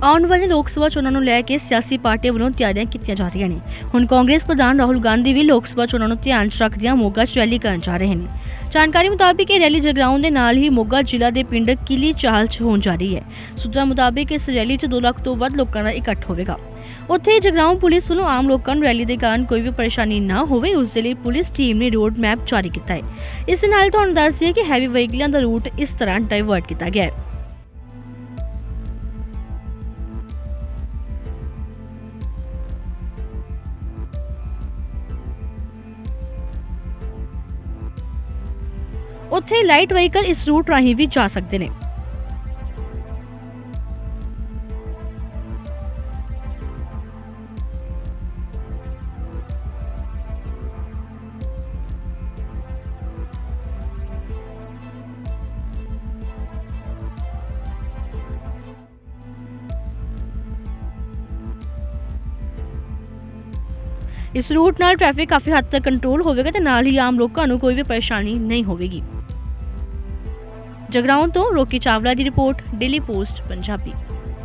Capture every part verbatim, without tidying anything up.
ਆਉਣ ਵਾਲੇ ਲੋਕ ਸਭਾ ਚੋਣਾਂ ਨੂੰ ਲੈ ਕੇ ਸਿਆਸੀ ਪਾਰਟੀਆਂ ਵੱਲੋਂ ਤਿਆਰੀਆਂ ਕੀਤੀਆਂ ਜਾ ਰਹੀਆਂ ਨੇ। ਹੁਣ ਕਾਂਗਰਸ ਪ੍ਰਧਾਨ ਰਾਹੁਲ ਗਾਂਧੀ ਵੀ ਲੋਕ ਸਭਾ ਚੋਣਾਂ ਨੂੰ ਧਿਆਨ 'ਚ ਰੱਖਦਿਆਂ ਮੋਗਾ 'ਚ ਰੈਲੀ ਕਰਨ ਜਾ ਰਹੇ ਨੇ। ਜਾਣਕਾਰੀ ਮੁਤਾਬਿਕ ਇਹ ਰੈਲੀ ਜਗਰਾਉਂ ਦੇ ਨਾਲ ਹੀ ਮੋਗਾ ਜ਼ਿਲ੍ਹਾ ਦੇ ਪਿੰਡ ਕਿਲੀ ਚਾਲ 'ਚ ਹੋਣ ਜਾ ਰਹੀ ਹੈ। ਸੂਤਰਾਂ ਮੁਤਾਬਿਕ ਇਸ ਰੈਲੀ 'ਚ ਦੋ ਲੱਖ ਤੋਂ ਵੱਧ ਲੋਕਾਂ ਦਾ ਇਕੱਠ ਹੋਵੇਗਾ। ਉੱਥੇ ਜਗਰਾਉਂ ਪੁਲਿਸ ਵੱਲੋਂ ਆਮ ਲੋਕਾਂ ਨੂੰ ਰੈਲੀ ਦੇ ਕਾਰਨ ਕੋਈ ਵੀ ਪਰੇਸ਼ਾਨੀ ਨਾ ਹੋਵੇ, ਉਸ ਦੇ ਲਈ ਪੁਲਿਸ ਟੀਮ ਨੇ ਰੋਡ ਮੈਪ ਜਾਰੀ ਕੀਤਾ ਹੈ। ਇਸ ਦੇ ਨਾਲ ਤੁਹਾਨੂੰ ਦੱਸ ਦਈਏ ਕਿ ਹੈਵੀ ਵਹੀਕਲਾਂ ਦਾ ਰੂਟ ਇਸ ਤਰ੍ਹਾਂ ਡਾਇਵਰਟ ਕੀਤਾ ਗਿਆ ਹੈ। ਉੱਥੇ ਲਾਈਟ ਵਹੀਕਲ ਇਸ ਰੂਟ ਰਾਹੀਂ ਵੀ ਜਾ ਸਕਦੇ ਨੇ। इस रूट नाल ट्रैफिक काफी हद तक कंट्रोल होवेगा ते नाल ही आम लोगों को कोई भी परेशानी नहीं होगी। जगराउं तो रोकी चावला की रिपोर्ट, डेली पोस्ट पंजाबी।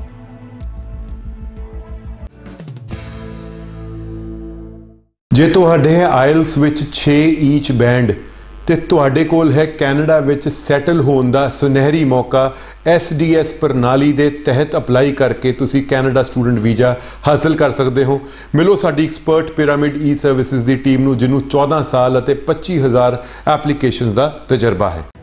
जे तुहाडे आयल्स विच छे ईच बैंड ते तुहाडे कोल है कैनेडा विच सैटल होने का सुनहरी मौका एस डी एस प्रणाली के तहत अपलाई करके तुसी कैनेडा स्टूडेंट वीज़ा हासिल कर सकते हो। मिलो साडी एक्सपर्ट पिरामिड ई सर्विसेज की टीम नूं जिन्होंने चौदह साल और पच्ची हज़ार एप्लीकेशन का तजर्बा है।